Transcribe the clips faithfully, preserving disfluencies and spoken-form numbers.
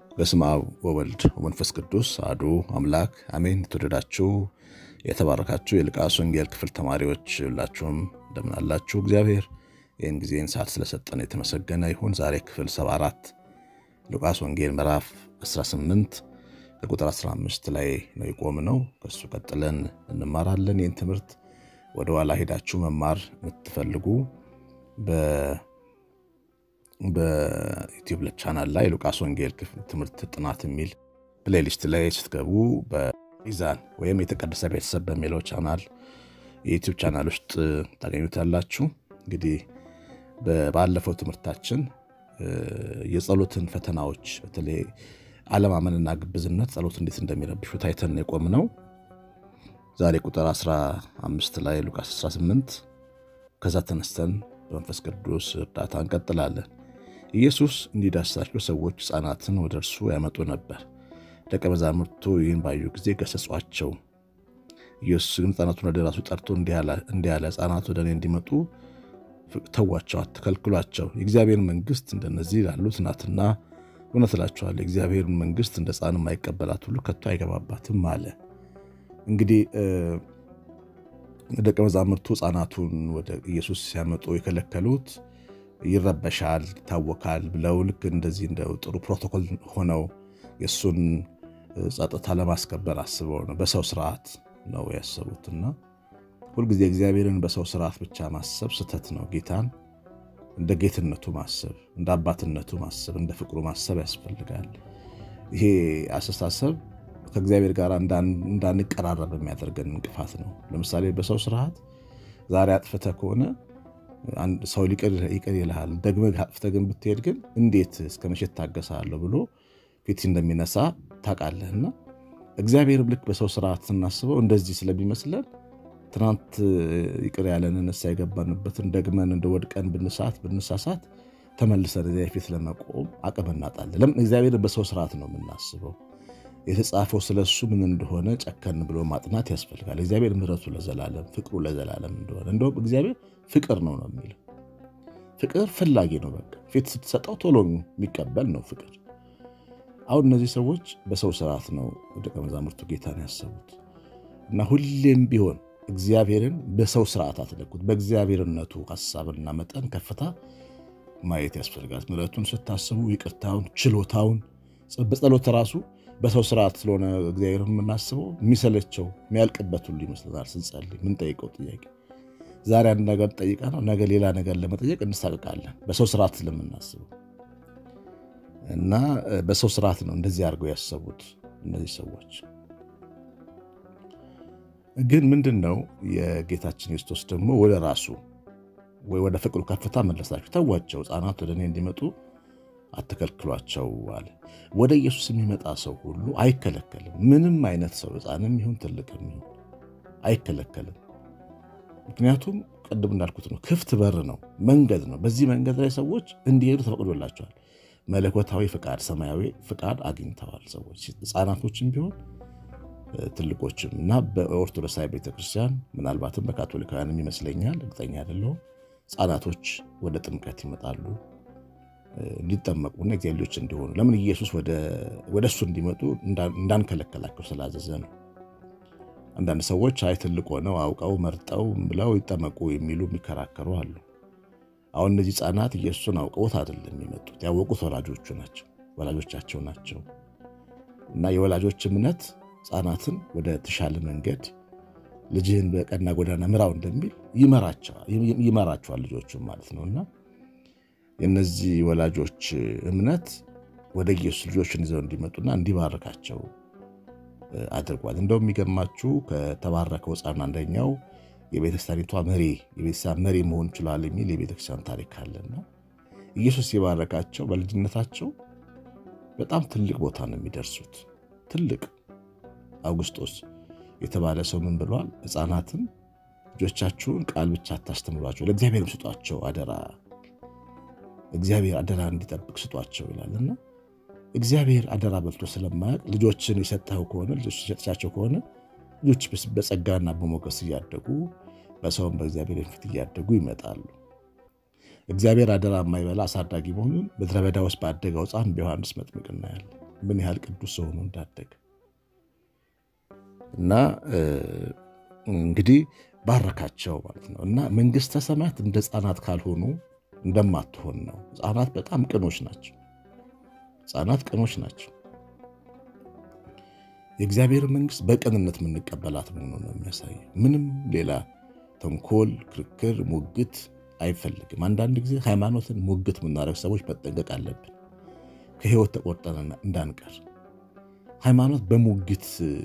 በስመ አብ ወወልድ ወመንፈስ ቅዱስ አሐዱ አምላክ አሜን። ተወደዳችሁ የተባረካችሁ የሉቃስ ወንጌል ክፍል ተማሪዎች ሁላችሁም እንደምን አላችሁ? እግዚአብሔር ይህን ጊዜን ሰዓት ስለሰጠን የተመሰገነ ይሁን። ዛሬ ክፍል ሰባ አራት ሉቃስ ወንጌል ምዕራፍ አስራ ስምንት ከቁጥር አስራ አምስት ላይ ነው የቆምነው። ከሱ ቀጥለን እንማራለን። ይህን ትምህርት ወደ ኋላ ሄዳችሁ መማር የምትፈልጉ በ በዩቲዩብ ቻናል ላይ ሉቃስ ወንጌል ትምህርት ጥናት የሚል ፕሌሊስት ላይ ስትገቡ በኢዛን ወይም የተቀደሰ ቤተሰብ በሚለው ቻናል የዩቲዩብ ቻናል ውስጥ ታገኙታላችሁ። እንግዲህ በባለፈው ትምህርታችን የጸሎትን ፈተናዎች በተለይ ዓለማመንና ግብዝነት ጸሎት እንዴት እንደሚረብሹ ታይተን የቆምነው። ዛሬ ቁጥር አስራ አምስት ላይ ሉቃስ አስራ ስምንት ከዛ ተነስተን በመንፈስ ቅዱስ እርዳታ እንቀጥላለን። ኢየሱስ እንዲዳስሳቸው ሰዎች ሕፃናትን ወደ እርሱ ያመጡ ነበር። ደቀ መዛሙርቱ ይህን ባዩ ጊዜ ገሰጿቸው። ኢየሱስ ግን ሕፃናቱን ወደ ራሱ ጠርቶ እንዲህ አለ፣ ሕፃናት ወደ እኔ እንዲመጡ ተዋቸው፣ አትከልክሏቸው። የእግዚአብሔር መንግሥት እንደነዚህ ላሉት ናትና፣ እውነት እላችኋለሁ የእግዚአብሔር መንግሥት እንደ ሕፃን የማይቀበላት ሁሉ ከቶ አይገባባትም አለ። እንግዲህ ደቀ መዛሙርቱ ሕፃናቱን ወደ ኢየሱስ ሲያመጡ የከለከሉት ይረበሻል፣ ይታወካል ብለው ልክ እንደዚህ እንደው ጥሩ ፕሮቶኮል ሆነው የሱን ጸጥታ ለማስከበር አስበው ነው። በሰው ስርዓት ነው ያሰቡትና ሁልጊዜ እግዚአብሔርን በሰው ስርዓት ብቻ ማሰብ ስተት ነው። ጌታን እንደ ጌትነቱ ማሰብ፣ እንደ አባትነቱ ማሰብ፣ እንደ ፍቅሩ ማሰብ ያስፈልጋል። ይሄ አስተሳሰብ ከእግዚአብሔር ጋር እንዳንቀራረብ የሚያደርገን እንቅፋት ነው። ለምሳሌ በሰው ስርዓት ዛሬ አጥፍተህ ከሆነ አንድ ሰው ሊቀር ይቀር ይልሃል። ደግመህ አጥፍተህ ግን ብትሄድ ግን እንዴት እስከመቼ ታገሳለሁ ብሎ ፊት እንደሚነሳ ታውቃለህና እግዚአብሔር ልክ በሰው ስርዓት ስናስበው እንደዚህ ስለሚመስለን ትናንት ይቅር ያለንን ንስሐ የገባንበትን ደግመን እንደወድቀን ብንሳት ብንሳሳት ተመልሰን እግዚአብሔር ፊት ለመቆም አቅም እናጣለን። ለምን? እግዚአብሔር በሰው ስርዓት ነው የምናስበው። የተጻፈው ስለሱ ምን እንደሆነ ጨከን ብሎ ማጥናት ያስፈልጋል። እግዚአብሔር ምሕረቱ ለዘላለም ፍቅሩ ለዘላለም እንደሆነ እንደውም እግዚአብሔር ፍቅር ነው ነው የሚለው። ፍቅር ፈላጊ ነው። በቃ ፊት ስትሰጠው ቶሎ የሚቀበል ነው ፍቅር። አሁን እነዚህ ሰዎች በሰው ስርዓት ነው ደቀ መዛሙርቱ ጌታን ያሰቡት እና ሁሌም ቢሆን እግዚአብሔርን በሰው ስርዓት አትለኩት። በእግዚአብሔርነቱ ሐሳብና መጠን ከፍታ ማየት ያስፈልጋል። ምሕረቱን ስታስቡ ይቅርታውን፣ ችሎታውን በጸሎት ራሱ በሰው ስርዓት ስለሆነ እግዚአብሔር የምናስበው የሚሰለቸው የሚያልቅበት ሁሉ ይመስላል። ስንጸልይ ምን ጠይቀው ጥያቄ ዛሬ አንድ ነገር ጠይቃ ነው ነገ ሌላ ነገር ለመጠየቅ እንሳቀቃለን በሰው ስርዓት ስለምናስበው እና በሰው ስርዓት ነው እንደዚህ አድርገው ያሰቡት እነዚህ ሰዎች። ግን ምንድነው የጌታችን ኢየሱስ ደግሞ ወደ ራሱ ወይ ወደ ፍቅሩ ከፍታ መለሳቸው። ተዋቸው፣ ሕፃናት ወደ እኔ እንዲመጡ አትከልክሏቸው አለ። ወደ ኢየሱስ የሚመጣ ሰው ሁሉ አይከለከልም። ምንም አይነት ሰው ሕፃንም ይሁን ትልቅም ይሁን አይከለከልም። ምክንያቱም ቀደም እንዳልኩት ነው፣ ክፍት በር ነው፣ መንገድ ነው። በዚህ መንገድ ላይ ሰዎች እንዲሄዱ ተፈቅዶላቸዋል። መለኮታዊ ፍቃድ፣ ሰማያዊ ፍቃድ አግኝተዋል ሰዎች፣ ሕፃናቶችም ቢሆን ትልቆችም። እና በኦርቶዶክሳዊ ቤተክርስቲያን ምናልባትም በካቶሊካውያንም ይመስለኛል፣ እርግጠኛ አይደለሁም፣ ሕፃናቶች ወደ ጥምቀት ይመጣሉ እንዲጠመቁና እግዚአብሔር ልጆች እንዲሆኑ። ለምን? ኢየሱስ ወደ ወደሱ እንዲመጡ እንዳንከለከላቸው ስላዘዘ ነው። አንዳንድ ሰዎች አይ ትልቅ ሆነው አውቀው መርጠው ብለው ይጠመቁ የሚሉ የሚከራከሩ አሉ። አሁን እነዚህ ሕፃናት ኢየሱስን አውቀውት አይደለም የሚመጡት፣ ያወቁት ወላጆቹ ናቸው ወላጆቻቸው ናቸው። እና የወላጆች እምነት ሕፃናትን ወደ ተሻለ መንገድ ልጅህን በቀና ጎዳና ምራው እንደሚል ይመራቸዋል ይመራቸዋል ልጆቹን ማለት ነውና የነዚህ ወላጆች እምነት ወደ ኢየሱስ ልጆችን ይዘው እንዲመጡና እንዲባርካቸው አድርጓል። እንደውም የሚገርማችሁ ከተባረከው ሕፃን አንደኛው የቤተክርስቲያኒቷ መሪ የቤተክርስቲያን መሪ መሆን ይችላል የሚል የቤተክርስቲያን ታሪክ አለና ኢየሱስ ሲባረካቸው በልጅነታቸው በጣም ትልቅ ቦታ ነው የሚደርሱት። ትልቅ አውግስጦስ የተባለ ሰው ምን ብሏል? ሕፃናትን ልጆቻችሁን ቃል ብቻ አታስተምሯቸው፣ ለእግዚአብሔር ስጧቸው አደራ፣ እግዚአብሔር አደራ እንዲጠብቅ ስጧቸው ይላልና እግዚአብሔር አደራ በልቶ ስለማያውቅ ልጆችን የሰጠው ከሆነ ልጆች የሰጣቸው ከሆነ ልጆች በጸጋና በሞገስ እያደጉ በሰውም በእግዚአብሔር ፊት እያደጉ ይመጣሉ። እግዚአብሔር አደራ የማይበላ አሳዳጊ መሆኑን በትረ በዳ ውስጥ ባደገው ሕፃን በዮሐንስ መጥምቅ እናያለን። ምን ያህል ቅዱስ ሆኖ እንዳደገ እና እንግዲህ ባረካቸው ማለት ነው። እና መንግስተ ሰማያት እንደ ሕፃናት ካልሆኑ እንደማትሆን ነው። ሕፃናት በጣም ቅኖች ናቸው። ሕፃናት ቅኖች ናቸው። የእግዚአብሔር መንግስት በቅንነት የምንቀበላት መሆኑን ነው የሚያሳየው። ምንም ሌላ ተንኮል፣ ክርክር፣ ሙግት አይፈልግም። አንዳንድ ጊዜ ሃይማኖትን ሙግት የምናደርግ ሰዎች መጠንቀቅ አለብን፣ ከህይወት ተቆርጠን እንዳንቀር። ሃይማኖት በሙግት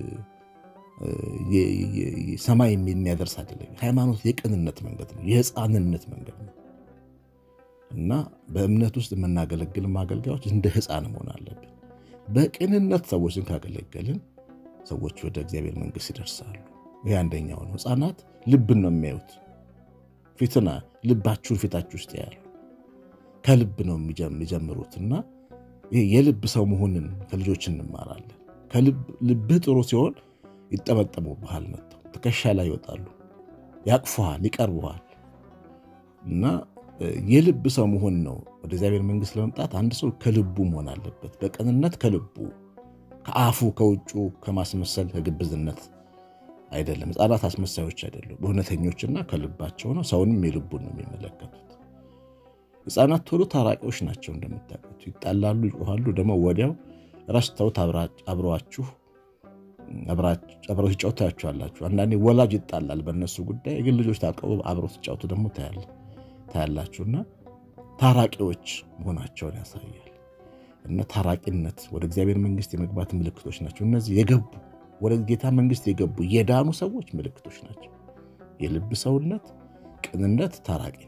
ሰማይ የሚያደርስ አይደለም። ሃይማኖት የቅንነት መንገድ ነው፣ የሕፃንነት መንገድ ነው እና በእምነት ውስጥ የምናገለግል አገልጋዮች እንደ ሕፃን መሆን አለብን። በቅንነት ሰዎችን ካገለገልን ሰዎች ወደ እግዚአብሔር መንግስት ይደርሳሉ። ይሄ አንደኛው ነው። ሕፃናት ልብን ነው የሚያዩት፣ ፊትና ልባችሁን ፊታችሁ ውስጥ ያያሉ። ከልብ ነው የሚጀምሩትና ይሄ የልብ ሰው መሆንን ከልጆች እንማራለን። ከልብ ልብህ ጥሩ ሲሆን ይጠመጠሙብሃል፣ መጥተው ትከሻ ላይ ይወጣሉ፣ ያቅፉሃል፣ ይቀርቡሃል። እና የልብ ሰው መሆን ነው ወደ እግዚአብሔር መንግስት ለመምጣት አንድ ሰው ከልቡ መሆን አለበት። በቅንነት ከልቡ፣ ከአፉ ከውጩ ከማስመሰል ከግብዝነት አይደለም። ሕፃናት አስመሳዮች አይደሉም፣ እውነተኞችና ከልባቸው ነው። ሰውንም የልቡን ነው የሚመለከቱት። ሕፃናት ቶሎ ታራቂዎች ናቸው። እንደምታውቁት ይጣላሉ፣ ይጮሃሉ፣ ደግሞ ወዲያው ረስተውት አብረዋችሁ አብረው ሲጫወቱ ታያችኋላችሁ። አንዳንዴ ወላጅ ይጣላል በእነሱ ጉዳይ፣ ግን ልጆች ታቀቡ አብረው ሲጫወቱ ደግሞ ታያላችሁና ታራቂዎች መሆናቸውን ያሳያል። እና ታራቂነት ወደ እግዚአብሔር መንግስት የመግባት ምልክቶች ናቸው። እነዚህ የገቡ ወደ ጌታ መንግስት የገቡ የዳኑ ሰዎች ምልክቶች ናቸው። የልብ ሰውነት፣ ቅንነት፣ ታራቂነት።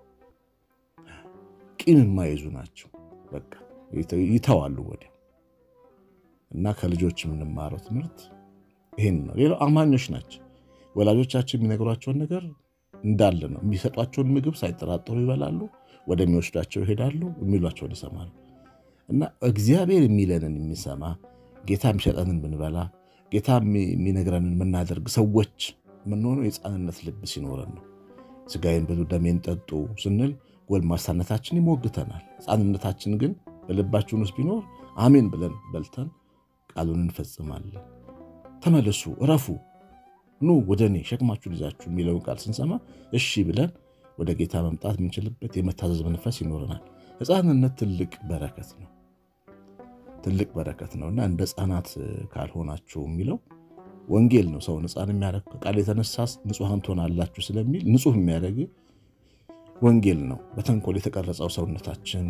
ቂም የማይዙ ናቸው። በቃ ይተዋሉ ወዲያው። እና ከልጆች የምንማረው ትምህርት ይሄን ነው። ሌላው አማኞች ናቸው። ወላጆቻችን የሚነግሯቸውን ነገር እንዳለ ነው። የሚሰጧቸውን ምግብ ሳይጠራጠሩ ይበላሉ፣ ወደሚወስዷቸው ይሄዳሉ፣ የሚሏቸውን ይሰማሉ። እና እግዚአብሔር የሚለንን የሚሰማ ጌታ የሚሰጠንን ብንበላ ጌታ የሚነግረንን የምናደርግ ሰዎች የምንሆነው የሕፃንነት ልብ ሲኖረን ነው። ስጋዬን ብሉ ደሜን ጠጡ ስንል ጎልማሳነታችን ይሞግተናል። ሕፃንነታችን ግን በልባችን ውስጥ ቢኖር አሜን ብለን በልተን ቃሉን እንፈጽማለን። ተመለሱ፣ እረፉ፣ ኑ ወደ እኔ ሸክማችሁን ይዛችሁ የሚለውን ቃል ስንሰማ እሺ ብለን ወደ ጌታ መምጣት የምንችልበት የመታዘዝ መንፈስ ይኖረናል። ሕፃንነት ትልቅ በረከት ነው፣ ትልቅ በረከት ነውና እንደ ሕፃናት ካልሆናችሁ የሚለው ወንጌል ነው። ሰው ሕፃን የሚያደርግ ቃል የተነሳ ንጹሐን ትሆናላችሁ ስለሚል ንጹህ የሚያደርግ ወንጌል ነው። በተንኮል የተቀረጸው ሰውነታችን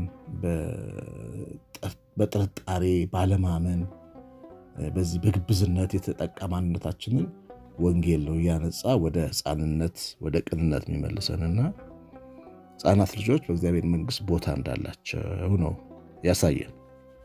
በጥርጣሬ ባለማመን በዚህ በግብዝነት የተጠቃ ማንነታችንን ወንጌል ነው እያነጻ ወደ ሕፃንነት ወደ ቅንነት የሚመልሰንና ሕፃናት ልጆች በእግዚአብሔር መንግስት ቦታ እንዳላቸው ነው ያሳየን።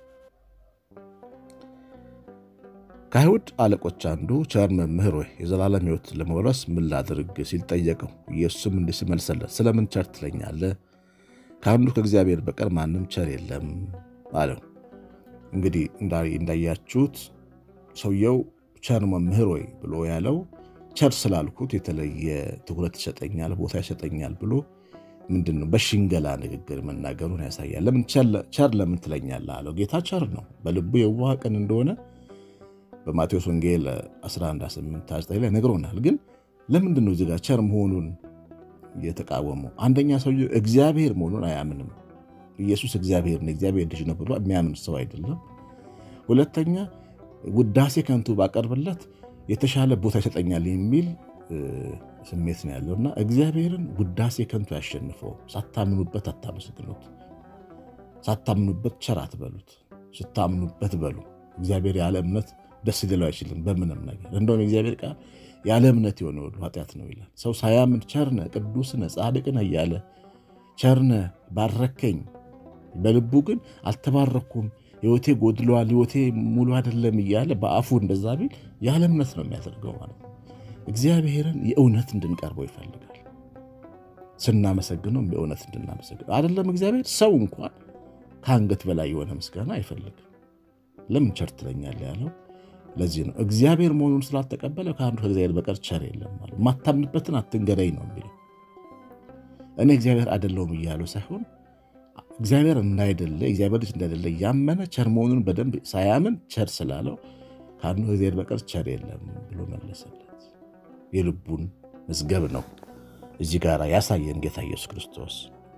ከአይሁድ አለቆች አንዱ ቸር መምህር ሆይ የዘላለም ሕይወት ለመውረስ ምን ላድርግ ሲል ጠየቀው። ኢየሱስም እንዲህ ሲል መለሰለት፣ ስለምን ቸር ትለኛለህ? ከአንዱ ከእግዚአብሔር በቀር ማንም ቸር የለም አለው። እንግዲህ እንዳያችሁት ሰውየው ቸር መምህር ሆይ ብሎ ያለው ቸር ስላልኩት የተለየ ትኩረት ይሰጠኛል፣ ቦታ ይሰጠኛል ብሎ ምንድነው በሽንገላ ንግግር መናገሩን ያሳያል። ለምን ቸር ለምን ትለኛለህ አለው። ጌታ ቸር ነው፣ በልቡ የዋህ ቅን እንደሆነ በማቴዎስ ወንጌል አስራ አንድ ስምንት ዘጠኝ ላይ ነግሮናል። ግን ለምንድን ነው እዚህ ጋር ቸር መሆኑን የተቃወመው? አንደኛ ሰውየው እግዚአብሔር መሆኑን አያምንም። ኢየሱስ እግዚአብሔር ነው፣ እግዚአብሔር ልጅ ነው ብሎ የሚያምን ሰው አይደለም። ሁለተኛ ውዳሴ ከንቱ ባቀርብለት የተሻለ ቦታ ይሰጠኛል የሚል ስሜት ነው ያለውና እግዚአብሔርን ውዳሴ ከንቱ ያሸንፈው። ሳታምኑበት አታመስግኑት፣ ሳታምኑበት ቸር አትበሉት፣ ስታምኑበት በሉ። እግዚአብሔር ያለ እምነት ደስ ሊለው አይችልም በምንም ነገር። እንደውም እግዚአብሔር ቃል ያለ እምነት የሆነ ሁሉ ኃጢአት ነው ይላል። ሰው ሳያምን ቸርነ ቅዱስነ ጻድቅነ እያለ ቸርነ ባረከኝ፣ በልቡ ግን አልተባረኩም፣ ሕይወቴ ጎድሏል፣ ሕይወቴ ሙሉ አይደለም እያለ በአፉ እንደዛ ቢል ያለ እምነት ነው የሚያደርገው ማለት ነው። እግዚአብሔርን የእውነት እንድንቀርበው ይፈልጋል። ስናመሰግነው የእውነት እንድናመሰግነው አይደለም። እግዚአብሔር ሰው እንኳን ከአንገት በላይ የሆነ ምስጋና አይፈልግም። ለምን ቸር ትለኛለህ ያለው ለዚህ ነው። እግዚአብሔር መሆኑን ስላልተቀበለ ከአንዱ ከእግዚአብሔር በቀር ቸር የለም ማለት። ማታምንበትን አትንገረኝ ነው የሚለው። እኔ እግዚአብሔር አይደለሁም እያለው ሳይሆን እግዚአብሔር እንዳይደለ እግዚአብሔር ልጅ እንዳይደለ ያመነ ቸር መሆኑን በደንብ ሳያምን ቸር ስላለው ካኑ እግዚአብሔር በቀር ቸር የለም ብሎ መለሰለት። የልቡን መዝገብ ነው እዚህ ጋር ያሳየን ጌታ ኢየሱስ ክርስቶስ።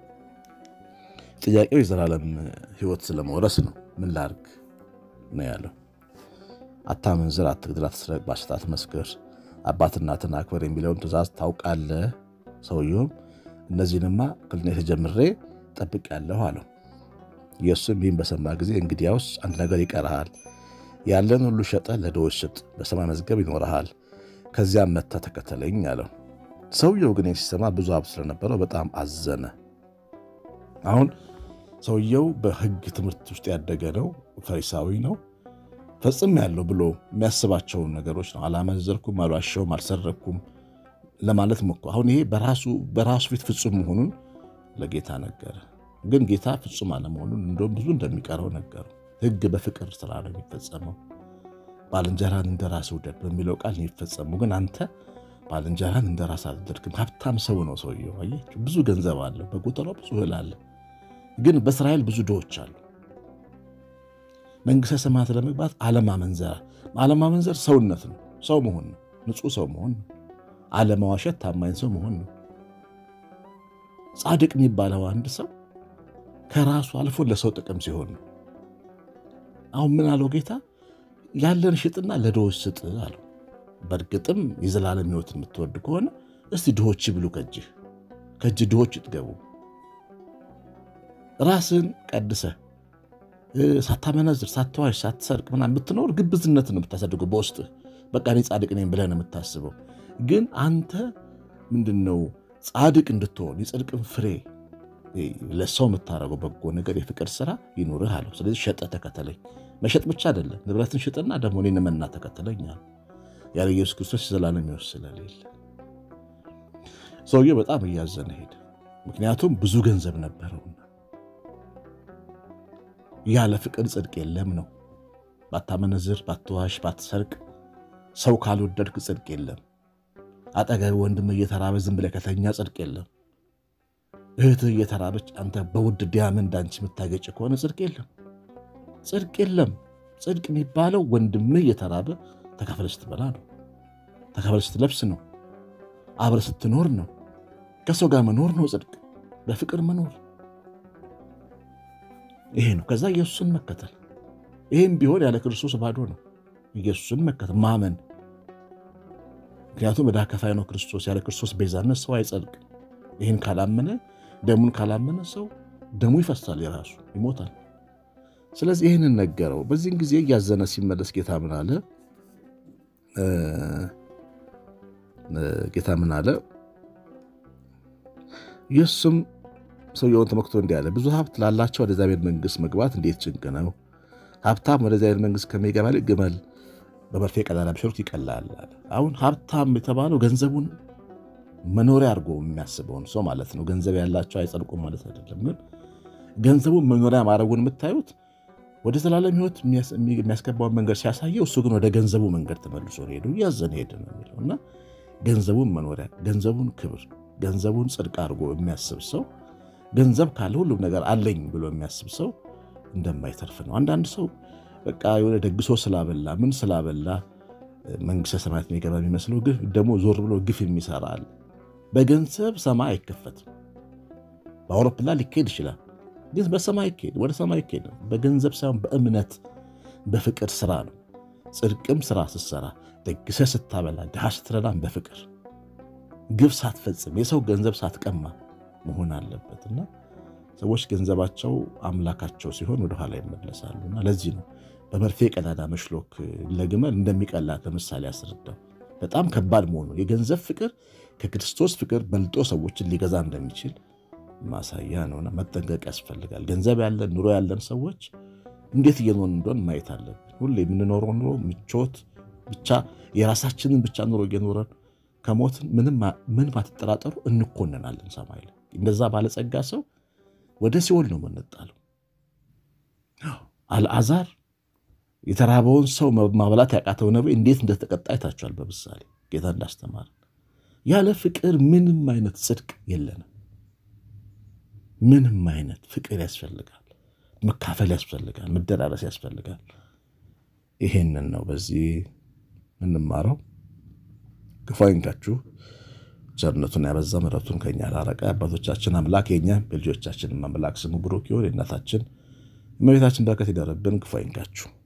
ጥያቄው የዘላለም ሕይወት ስለመውረስ ነው። ምን ላድርግ ነው ያለው። አታመንዝር፣ አትግደል፣ አትስረቅ፣ በሐሰት አትመስክር፣ አባት እናትን አክብር የሚለውን ትእዛዝ ታውቃለህ። ሰውየውም እነዚህንማ ከልጅነቴ ጀምሬ ጠብቄአለሁ አለው። ኢየሱስም ይህን በሰማ ጊዜ እንግዲያውስ አንድ ነገር ይቀርሃል፣ ያለን ሁሉ ሸጠህ ለድሆች ስጥ፣ በሰማይ መዝገብ ይኖርሃል፣ ከዚያም መጥተህ ተከተለኝ አለው። ሰውየው ግን ሲሰማ ብዙ ሀብት ስለነበረው በጣም አዘነ። አሁን ሰውየው በሕግ ትምህርት ውስጥ ያደገ ነው፣ ፈሪሳዊ ነው። ፈጽም ያለው ብሎ የሚያስባቸውን ነገሮች ነው። አላመነዘርኩም፣ አልዋሸሁም፣ አልሰረኩም ለማለት ሞክሮ አሁን ይሄ በራሱ በራሱ ፊት ፍጹም መሆኑን ለጌታ ነገረ። ግን ጌታ ፍጹም አለመሆኑን እንደውም ብዙ እንደሚቀረው ነገረው። ሕግ በፍቅር ስራ ነው የሚፈጸመው። ባልንጀራን እንደራስህ ውደድ በሚለው ቃል የሚፈጸመው ግን አንተ ባልንጀራን እንደራስህ አልወደድክም። ሀብታም ሰው ነው ሰውየው። አየህ፣ ብዙ ገንዘብ አለ፣ በጎተራው ብዙ እህል አለ። ግን በእስራኤል ብዙ ድሆች አሉ። መንግሥተ ሰማያት ለመግባት አለማመንዘር አለማመንዘር ሰውነት ነው፣ ሰው መሆን ነው፣ ንጹህ ሰው መሆን ነው። አለማዋሸት ታማኝ ሰው መሆን ነው። ጻድቅ የሚባለው አንድ ሰው ከራሱ አልፎ ለሰው ጥቅም ሲሆን ነው። አሁን ምን አለው ጌታ? ያለን ሽጥና ለድሆች ስጥ አለው። በእርግጥም የዘላለም ሕይወት የምትወድ ከሆነ እስቲ ድሆች ብሉ፣ ከእጅህ ከእጅ ድሆች ይጥገቡ። ራስን ቀድሰህ ሳታመነዝር፣ ሳትዋሽ፣ ሳትሰርቅ ምናምን ብትኖር ግብዝነትን ነው የምታሳድገው በውስጥህ። በቃ እኔ ጻድቅ ነኝ ብለህ ነው የምታስበው። ግን አንተ ምንድነው ጻድቅ እንድትሆን የጽድቅን ፍሬ ለሰው የምታረገው በጎ ነገር የፍቅር ስራ ይኑርህ አለው። ስለዚህ ሸጠህ ተከተለኝ። መሸጥ ብቻ አይደለም፣ ንብረትን ሽጥና ደግሞ እኔን መና ተከተለኝ አለ። ያለ ኢየሱስ ክርስቶስ ዘላለም ሕይወት ስለሌለ ሰውዬው በጣም እያዘነ ሄደ። ምክንያቱም ብዙ ገንዘብ ነበረውና። ያለ ፍቅር ጽድቅ የለም ነው። ባታመነዝር፣ ባትዋሽ፣ ባትሰርቅ፣ ሰው ካልወደድክ ጽድቅ የለም። አጠገብ ወንድም እየተራበ ዝም ብለህ ከተኛ ጽድቅ የለም። እህትህ እየተራበች አንተ በውድ ዲያመንድ አንቺ የምታገጭ ከሆነ ጽድቅ የለም። ጽድቅ የለም። ጽድቅ የሚባለው ወንድምህ እየተራበ ተካፍለህ ስትበላ ነው። ተካፍለህ ስትለብስ ነው። አብረህ ስትኖር ነው። ከሰው ጋር መኖር ነው ጽድቅ፣ በፍቅር መኖር። ይሄ ነው። ከዛ ኢየሱስን መከተል። ይሄም ቢሆን ያለ ክርስቶስ ባዶ ነው። ኢየሱስን መከተል ማመን። ምክንያቱም ዕዳ ከፋይ ነው ክርስቶስ። ያለ ክርስቶስ ቤዛነት ሰው አይጸድቅ። ይህን ካላመነ፣ ደሙን ካላመነ ሰው ደሙ ይፈሳል፣ የራሱ ይሞታል። ስለዚህ ይህንን ነገረው። በዚህን ጊዜ እያዘነ ሲመለስ ጌታ ምን አለ? ጌታ ምን አለ? ኢየሱስም ሰውየውን ተመክቶ እንዲህ አለ፣ ብዙ ሀብት ላላቸው ወደ እግዚአብሔር መንግሥት መግባት እንዴት ጭንቅ ነው! ሀብታም ወደ እግዚአብሔር መንግሥት ከሚገባ ይልቅ ግመል በመርፌ ቀዳዳ ቢሾልክ ይቀላል አለ። አሁን ሀብታም የተባለው ገንዘቡን መኖሪያ አድርጎ የሚያስበውን ሰው ማለት ነው። ገንዘብ ያላቸው አይጸድቁም ማለት አይደለም። ግን ገንዘቡን መኖሪያ ማድረጉን የምታዩት ወደ ዘላለም ሕይወት የሚያስገባውን መንገድ ሲያሳየው፣ እሱ ግን ወደ ገንዘቡ መንገድ ተመልሶ ሄዱ እያዘነ ሄደ ነው የሚለው እና ገንዘቡን መኖሪያ፣ ገንዘቡን ክብር፣ ገንዘቡን ጽድቅ አድርጎ የሚያስብ ሰው፣ ገንዘብ ካለ ሁሉም ነገር አለኝ ብሎ የሚያስብ ሰው እንደማይተርፍ ነው። አንዳንድ ሰው በቃ የሆነ ደግሶ ስላበላ ምን ስላበላ መንግሥተ ሰማያት የሚገባ የሚመስለው ግፍ ደግሞ ዞር ብሎ ግፍ የሚሰራ አለ። በገንዘብ ሰማይ አይከፈትም። በአውሮፕላን ሊካሄድ ይችላል፣ ግን በሰማይ ይካሄድ ወደ ሰማይ ይካሄድ በገንዘብ ሳይሆን በእምነት በፍቅር ስራ ነው። ጽድቅም ስራ ስትሰራ፣ ደግሰህ ስታበላ፣ ድሃ ስትረዳም በፍቅር ግፍ ሳትፈጽም፣ የሰው ገንዘብ ሳትቀማ መሆን አለበትና ሰዎች ገንዘባቸው አምላካቸው ሲሆን ወደኋላ ይመለሳሉና ለዚህ ነው በመርፌ ቀዳዳ መሽሎክ ለግመል እንደሚቀላ ለምሳሌ ያስረዳው። በጣም ከባድ መሆኑ የገንዘብ ፍቅር ከክርስቶስ ፍቅር በልጦ ሰዎችን ሊገዛ እንደሚችል ማሳያ ነውና መጠንቀቅ ያስፈልጋል። ገንዘብ ያለን ኑሮ ያለን ሰዎች እንዴት እየኖርን እንደሆን ማየት አለብን። ሁሌ የምንኖረው ኑሮ ምቾት ብቻ የራሳችንን ብቻ ኑሮ እየኖረን ከሞትን ምንም ምንም አትጠራጠሩ እንኮነናለን ሰማይ ላይ። እንደዛ ባለጸጋ ሰው ወደ ሲኦል ነው የምንጣለው። አልዓዛር የተራበውን ሰው ማብላት ያቃተው ነብይ እንዴት እንደተቀጣ አይታችኋል በምሳሌ ጌታ እንዳስተማረ። ያለ ፍቅር ምንም አይነት ጽድቅ የለንም። ምንም አይነት ፍቅር ያስፈልጋል፣ መካፈል ያስፈልጋል፣ መደራረስ ያስፈልጋል። ይሄንን ነው በዚህ እንማረው። ክፉ አይንካችሁ፣ ቸርነቱን ያበዛ ምሕረቱን ከኛ ላረቀ አባቶቻችን አምላክ የኛ በልጆቻችን አምላክ ስሙ ብሩክ ይሁን። የእናታችን እመቤታችን በረከት ይደረብን። ክፉ አይንካችሁ።